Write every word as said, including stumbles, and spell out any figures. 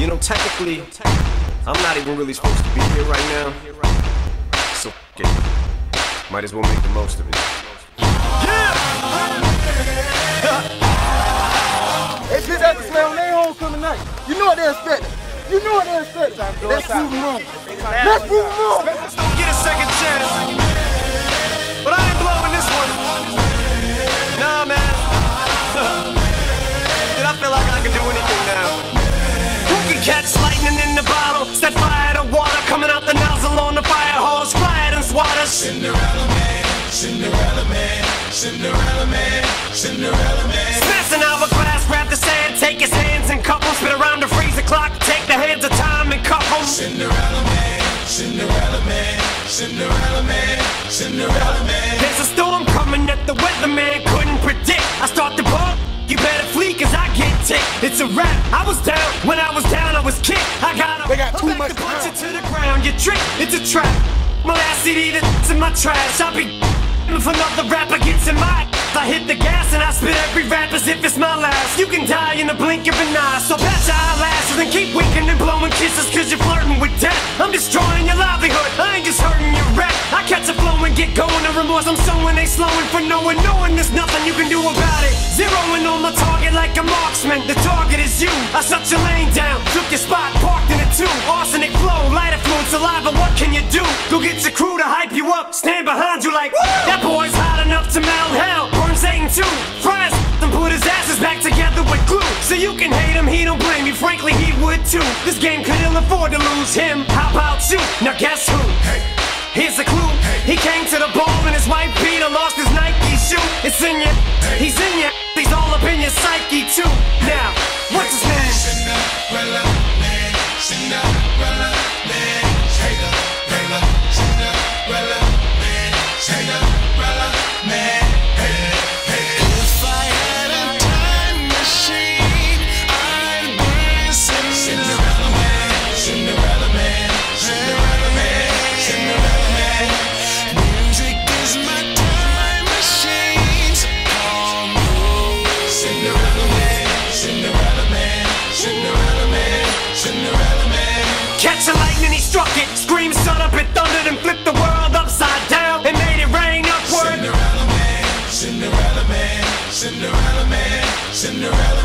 You know, technically, I'm not even really supposed to be here right now. So, f it. Might as well make the most of it. Yeah! They did that to play on their homecoming night. You know what they expect. You know what they expect. Let's prove them wrong. Let's prove them wrong. Let's don't get a second chance. But I ain't blowing this one. Nah, man. Did I feel like I can do anything now? Who can catch lightning in the bottle? Set fire to water coming out the nozzle on the fire hose. Riot and swatters. Cinderella man, Cinderella man, Cinderella man, Cinderella man. Smash an hourglass, grab the sand, take his hands and cup them. Spit around the freezer clock, take the hands of time and cup them. Cinderella man, Cinderella man, Cinderella man, Cinderella man. There's a storm coming that the weatherman couldn't predict. I start to bump. You better flee, cause I get ticked. It's a rap. I was down. When I was down, I was kicked. I got up. They got too much to punch it to the ground. You trick. It's a trap. My ass C D that's in my trash. I'll be if another rapper gets in my I hit the gas and I spit every rap as if it's my last. You can die in the blink of an eye. So patch your eyelashes and keep winking and blowing kisses, cause you're flirting with death. I'm destroying your livelihood. I ain't just hurting your rap. I catch a flow and get going. The remorse I'm sowing, they slowing for knowing, knowing there's nothing you can do about it. Zeroing on my target like a marksman. The target is you. I shut your lane down, took your spot, parked in it too. Arsenic flow, light affluent saliva. What can you do? Go get your crew to hype you up, stand behind you like, woo! That boy's hot enough to melt hell. Burn Satan too. Fries and put his asses back together with glue. So you can hate him, he don't blame you. Frankly, he would too. This game could ill afford to lose him. How about you? Now guess who? Hey. Here's a clue. Hey. He came to the ball and his wife Peter lost his Nike shoe. It's in you. Hey. He's in you. He's all up in your psyche too. Now, what's his name? Cinderella man. Cinderella man. Taylor, Taylor, Cinderella man. Cinderella man. Catch a lightning, he struck it. Scream, son up, it thundered and flipped the world upside down and made it rain upward. Cinderella man, Cinderella man, Cinderella man, Cinderella